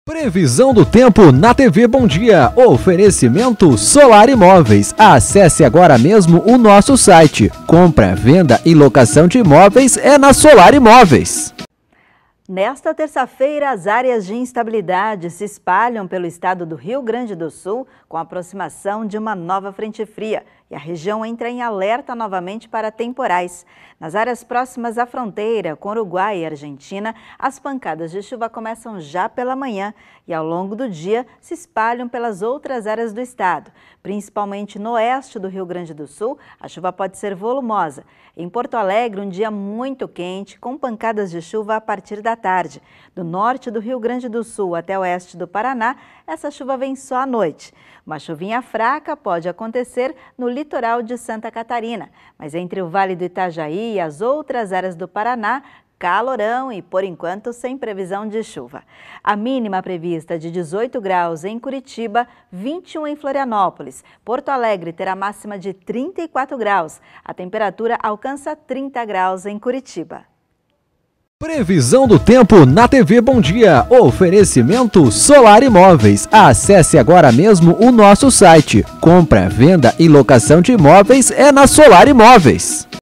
Previsão do tempo na TV Bom Dia. Oferecimento Solar Imóveis. Acesse agora mesmo o nosso site. Compra, venda e locação de imóveis é na Solar Imóveis. Nesta terça-feira, as áreas de instabilidade se espalham pelo estado do Rio Grande do Sul com a aproximação de uma nova frente fria e a região entra em alerta novamente para temporais. Nas áreas próximas à fronteira com Uruguai e Argentina, as pancadas de chuva começam já pela manhã e ao longo do dia se espalham pelas outras áreas do estado. Principalmente no oeste do Rio Grande do Sul, a chuva pode ser volumosa. Em Porto Alegre, um dia muito quente, com pancadas de chuva a partir da tarde. Do norte do Rio Grande do Sul até o oeste do Paraná, essa chuva vem só à noite. Uma chuvinha fraca pode acontecer no litoral de Santa Catarina, mas entre o Vale do Itajaí e as outras áreas do Paraná, calorão e, por enquanto, sem previsão de chuva. A mínima prevista é de 18 graus em Curitiba, 21 em Florianópolis. Porto Alegre terá máxima de 34 graus. A temperatura alcança 30 graus em Curitiba. Previsão do tempo na TV Bom Dia. Oferecimento Solar Imóveis. Acesse agora mesmo o nosso site. Compra, venda e locação de imóveis é na Solar Imóveis.